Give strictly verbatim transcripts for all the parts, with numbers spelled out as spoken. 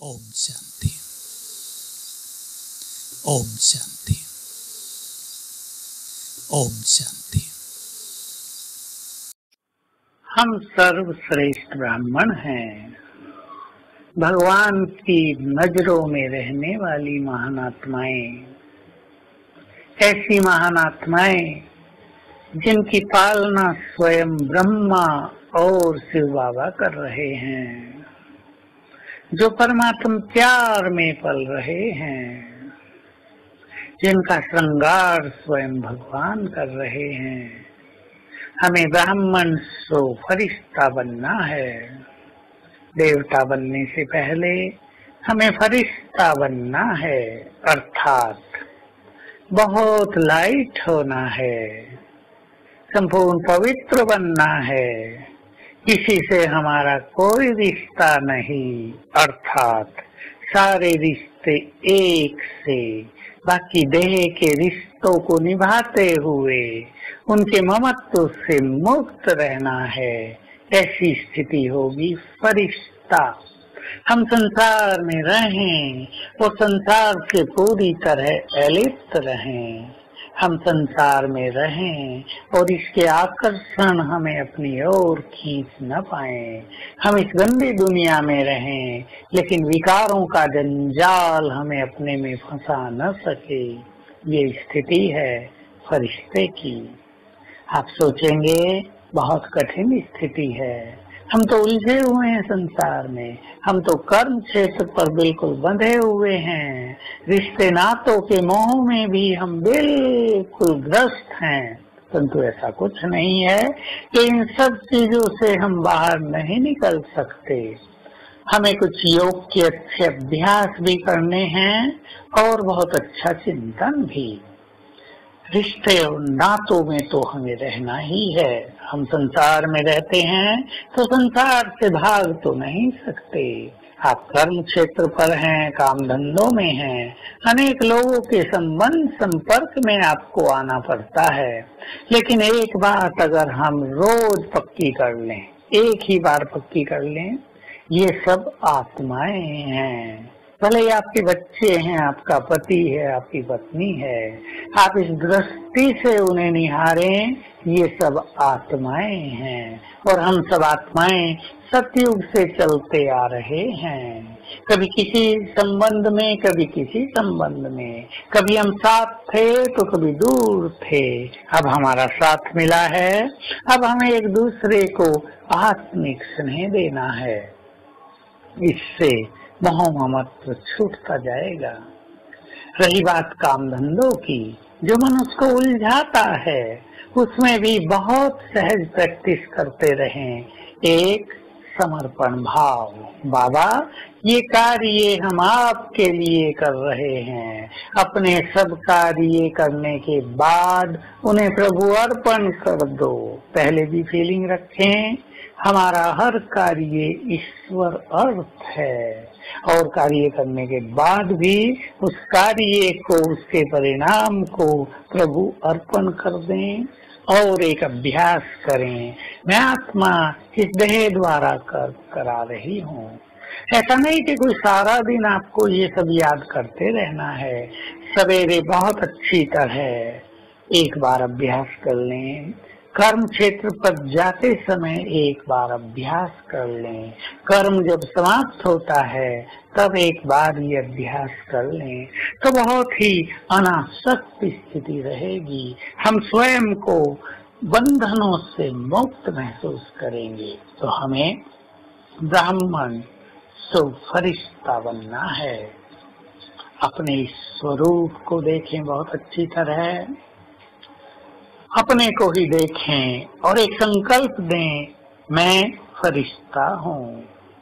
ओम शांति। ओम शांति। ओम शांति। हम सर्वश्रेष्ठ ब्राह्मण हैं। भगवान की नजरों में रहने वाली महान आत्माएं, ऐसी महान आत्माएं जिनकी पालना स्वयं ब्रह्मा और शिव बाबा कर रहे हैं, जो परमात्म प्यार में पल रहे हैं, जिनका श्रृंगार स्वयं भगवान कर रहे हैं। हमें ब्राह्मण सो फरिश्ता बनना है। देवता बनने से पहले हमें फरिश्ता बनना है, अर्थात बहुत लाइट होना है, संपूर्ण पवित्र बनना है। किसी से हमारा कोई रिश्ता नहीं, अर्थात सारे रिश्ते एक से, बाकी देह के रिश्तों को निभाते हुए उनके ममत्व से मुक्त रहना है। ऐसी स्थिति होगी फरिश्ता। हम संसार में रहें और संसार से पूरी तरह अलिप्त रहें। हम संसार में रहें और इसके आकर्षण हमें अपनी ओर खींच न पाए। हम इस गंदी दुनिया में रहें लेकिन विकारों का जंजाल हमें अपने में फंसा न सके। ये स्थिति है फरिश्ते की। आप सोचेंगे बहुत कठिन स्थिति है, हम तो उलझे हुए हैं संसार में, हम तो कर्म क्षेत्र पर बिल्कुल बंधे हुए हैं, रिश्ते नातों के मोह में भी हम बिल्कुल ग्रस्त हैं। परंतु ऐसा कुछ नहीं है कि इन सब चीजों से हम बाहर नहीं निकल सकते। हमें कुछ योग के अच्छे अभ्यास भी करने हैं और बहुत अच्छा चिंतन भी। रिश्ते और नातों में तो हमें रहना ही है। हम संसार में रहते हैं तो संसार से भाग तो नहीं सकते। आप कर्म क्षेत्र पर हैं, काम धंधों में हैं, अनेक लोगों के संबंध संपर्क में आपको आना पड़ता है। लेकिन एक बात अगर हम रोज पक्की कर लें, एक ही बार पक्की कर लें, ये सब आत्माएं हैं। भले ही आपके बच्चे हैं, आपका पति है, आपकी पत्नी है, आप इस दृष्टि से उन्हें निहारें, ये सब आत्माएं हैं। और हम सब आत्माएं सतयुग से चलते आ रहे हैं, कभी किसी संबंध में, कभी किसी संबंध में, कभी हम साथ थे तो कभी दूर थे। अब हमारा साथ मिला है, अब हमें एक दूसरे को आत्मिक स्नेह देना है। इससे मोह ममत्व छूटता जाएगा। रही बात काम धंधों की, जो मनुष्य को उलझाता है, उसमें भी बहुत सहज प्रैक्टिस करते रहें। एक समर्पण भाव, बाबा ये कार्य हम आपके लिए कर रहे हैं। अपने सब कार्य करने के बाद उन्हें प्रभु अर्पण कर दो। पहले भी फीलिंग रखें, हमारा हर कार्य ईश्वर अर्थ है, और कार्य करने के बाद भी उस कार्य को, उसके परिणाम को प्रभु अर्पण कर दें। और एक अभ्यास करें, मैं आत्मा इस देह द्वारा कर करा रही हूँ। ऐसा नहीं कि कोई सारा दिन आपको ये सब याद करते रहना है। सवेरे बहुत अच्छी तरह एक बार अभ्यास कर लें। कर्म क्षेत्र पर जाते समय एक बार अभ्यास कर लें। कर्म जब समाप्त होता है तब एक बार ये अभ्यास कर लें, तो बहुत ही अनासक्त स्थिति रहेगी। हम स्वयं को बंधनों से मुक्त महसूस करेंगे। तो हमें ब्राह्मण सो फरिश्ता बनना है। अपने स्वरूप को देखें बहुत अच्छी तरह, अपने को ही देखें और एक संकल्प दें, मैं फरिश्ता हूँ,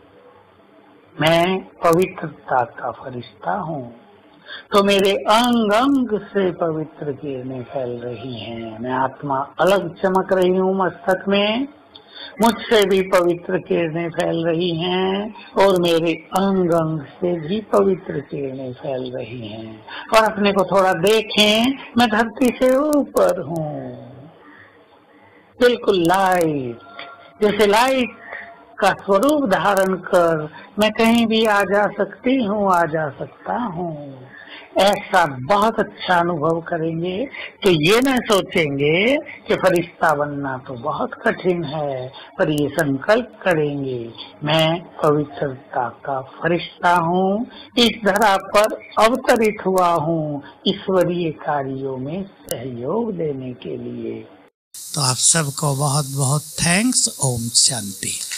मैं पवित्रता का फरिश्ता हूँ। तो मेरे अंग अंग से पवित्र किरणें फैल रही हैं। मैं आत्मा अलग चमक रही हूँ मस्तक में, मुझसे भी पवित्र किरणें फैल रही हैं और मेरे अंग अंग से भी पवित्र किरणें फैल रही हैं। और अपने को थोड़ा देखें, मैं धरती से ऊपर हूँ, बिल्कुल लाइट। जैसे लाइट का स्वरूप धारण कर मैं कहीं भी आ जा सकती हूँ, आ जा सकता हूँ, ऐसा बहुत अच्छा अनुभव करेंगे कि ये न सोचेंगे कि फरिश्ता बनना तो बहुत कठिन है, पर ये संकल्प करेंगे मैं पवित्रता का फरिश्ता हूँ, इस धरा पर अवतरित हुआ हूँ ईश्वरीय कार्यों में सहयोग देने के लिए। तो आप सबको बहुत बहुत थैंक्स। ओम शांति।